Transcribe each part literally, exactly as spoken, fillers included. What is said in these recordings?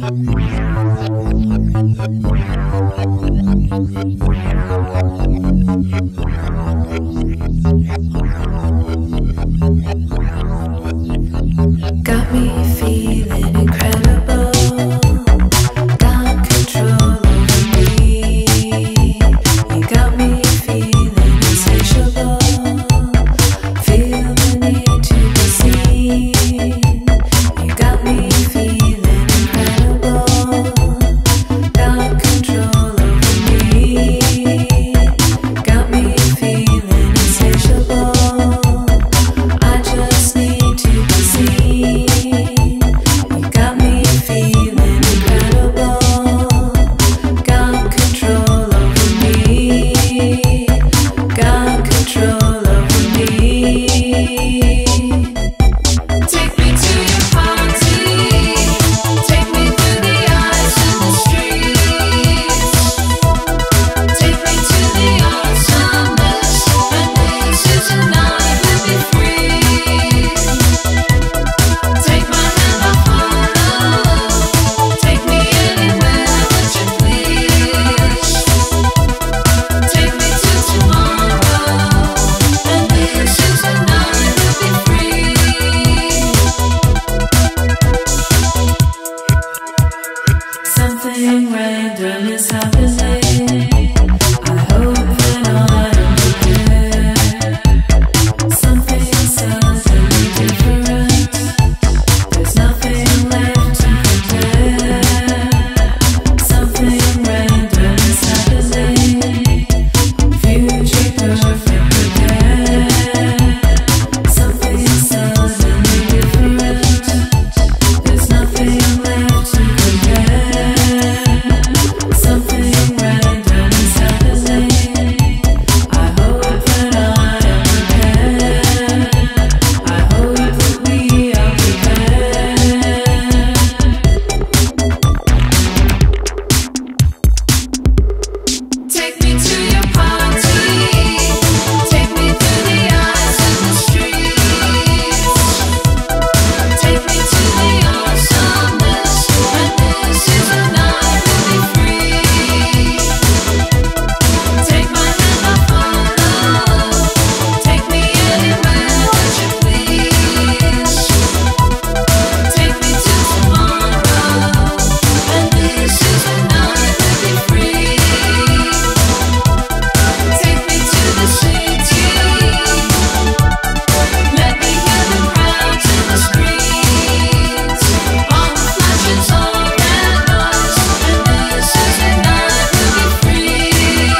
Got me feeling incredible. Got control over me. You got me feeling insatiable. Feel the need to be seen. You got me feeling incredible. Got control over me. Got me feeling insatiable. I just need to be seen. You got me feeling incredible. Got control over me. Got control over me. Take me to your party. Take me through the eyes and the streets. Take me to the awesomeness. And this is a night we'll be free. Take my hand, I'll follow. Take me anywhere that you please. Take me to tomorrow. And this is the night we'll be free. Something random is happening. I hope that I am prepared. Something suddenly different. There's nothing left to compare. Something random is happening. Future perfect prepared. Something suddenly different. There's nothing left to compare. Something random is happening. I hope that I am prepared. I hope that we are prepared. Take me to your party. Take me through the eyes and the streets. Take me to the awesomeness. And this is the night we'll be free. Take my hand, I'll follow. Take me anywhere that you please. Take me to tomorrow. And this is the night we'll be free. Take me to the city. Let me hear the crowds in the streets. All the flashes, all that noise. And this is the night we'll be free.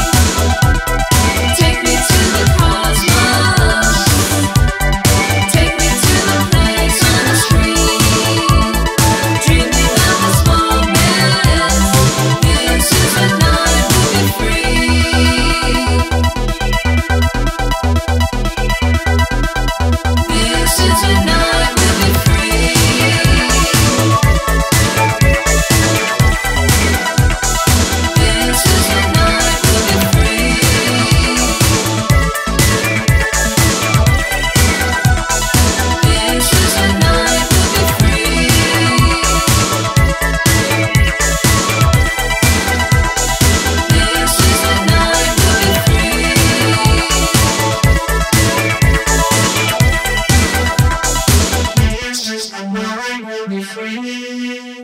Take me to the cosmos. Take me to the place on the street. Dreaming of this moment. This is the night we'll be free. This is the night we'll be free. This is the night we'll be free. This is the night we'll be free. This is the night we'll be free. This is the night we'll be free.